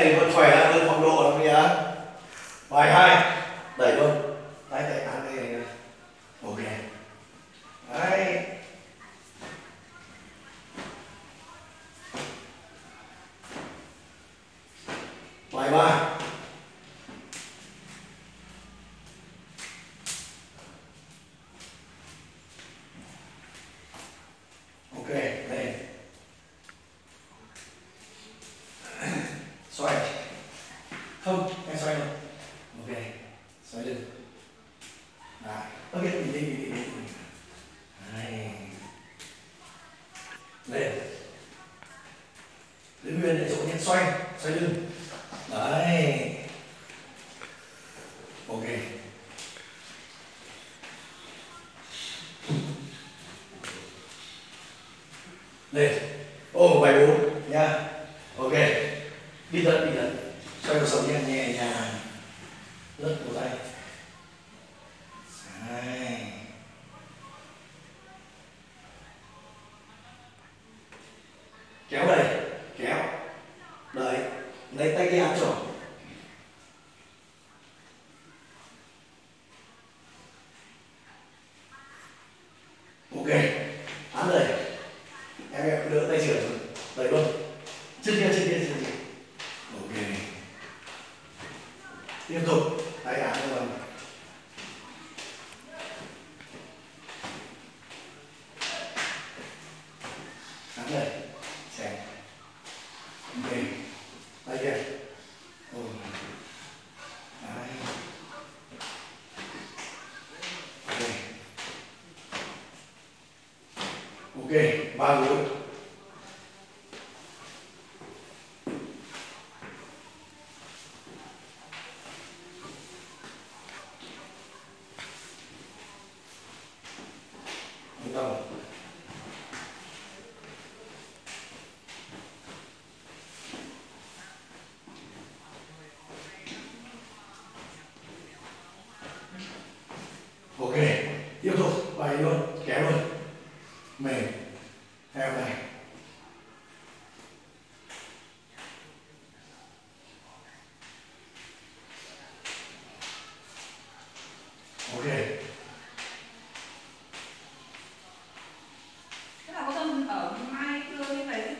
Thì vẫn khỏe là lên phong độ lắm nhá. Bài 2 đẩy luôn, tay tay ăn đây này. Ok đấy. Bài 3 ok lên xoay không em xoay luôn. Ok xoay lưng đấy. Ok đi đấy. Lên giữ nguyên để chỗ nhé, xoay xoay lưng đấy. Ok lên. Ô bài 4 nha. Ok đi thật xoay cuộc sống nhẹ nhẹ nhàng, lướt cổ tay đấy. Kéo đây kéo đấy, lấy tay kia áp trỏ. Ok áp đây em đỡ tay trưởng đẩy luôn chân kia. Ok tiếp tục tay áp luôn. Áp đây xem. Ok tay kia. Đấy. Ok ba gối. Đầu ok tiếp tục bay luôn kéo luôn mềm theo này. Ok Thế là có tâm ở mai cưa như vậy.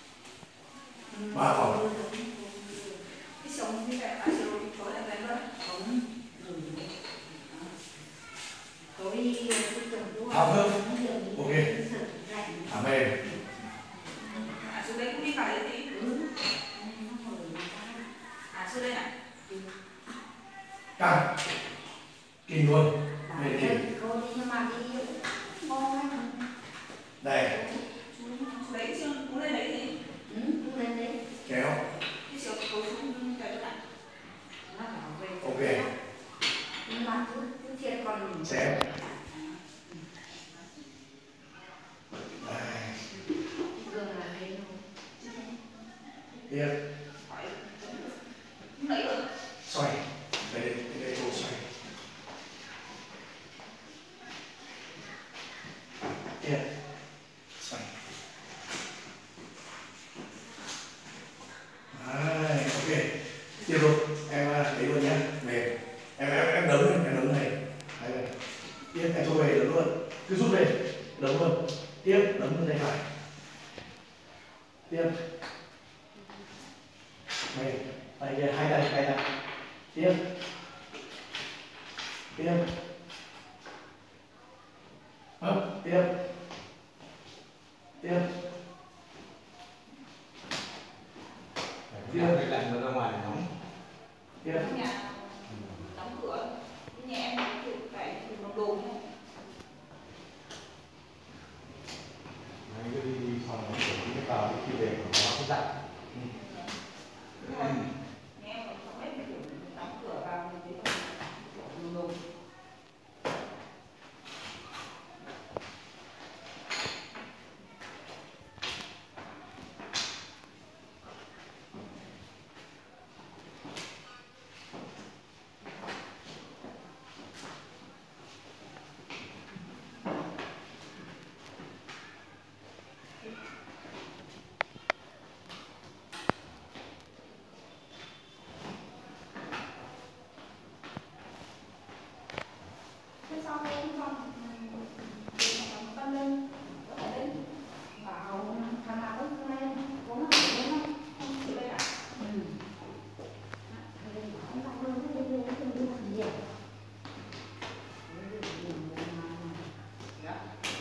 3 vòng. Cái sống như vậy, tối là cái đó. Tháo hơn. Ok thả mềm. Xuống đây cũng đi vào đây tí. Xuống đây này. Căng kinh luôn mềm kinh đây. Đấy chưa? Cũng lên đấy gì? Kéo Cái chiều tối xuống cái này. ok xé tiếp xoay đây chỗ xoay tiếp xoay đấy. Ok tiếp tục em lấy luôn nhé mềm em đấm này đấy. Tiếp em thu về đấm luôn cứ rút về đấm luôn tiếp đấm lên tay phải tiếp mềm tay kia hai tay tiếp hấp tiếp cái lạnh ra ngoài nóng. tiếp Nhà đóng cửa. Nhà em phải dùng đồ nhé. Anh cứ đi xong rồi cái tàu khi về của nó cũng dặn. Nhà em không biết phải đóng cửa vào mình dùng đồ.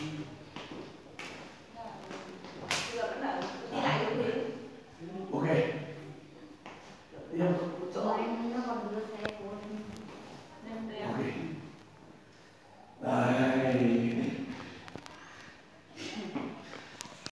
Bây giờ vẫn là đi lại như thế. Ok. Tiếp. chỗ anh nó còn đưa xe của anh. Nên đây Ok. à. Đấy.